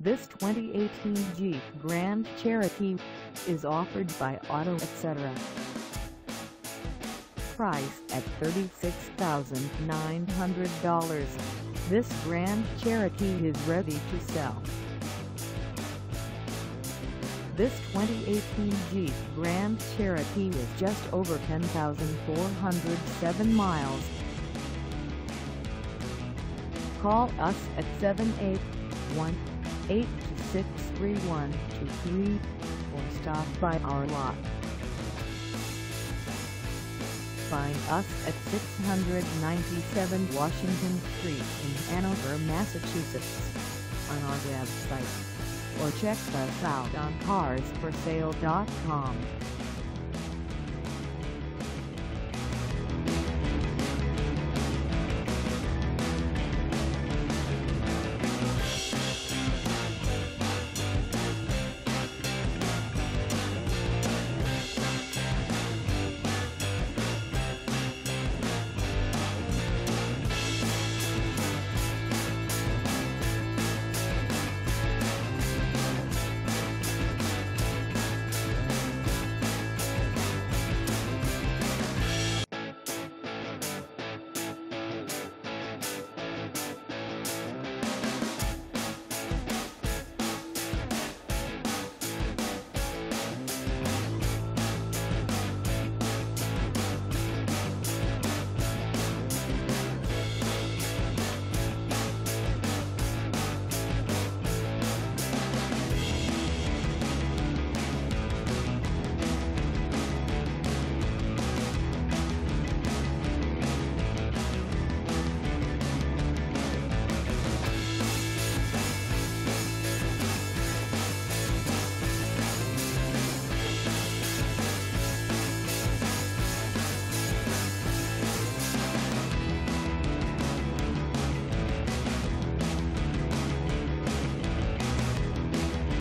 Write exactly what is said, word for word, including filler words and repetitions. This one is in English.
This twenty eighteen Jeep Grand Cherokee is offered by Auto Etc. Priced at thirty-six thousand nine hundred dollars, this Grand Cherokee is ready to sell. This twenty eighteen Jeep Grand Cherokee is just over ten thousand four hundred seven miles. Call us at seven eight one, eight two six, three one two three or stop by our lot. Find us at six ninety-seven Washington Street in Hanover, Massachusetts, on our website, or check us out on cars for sale dot com.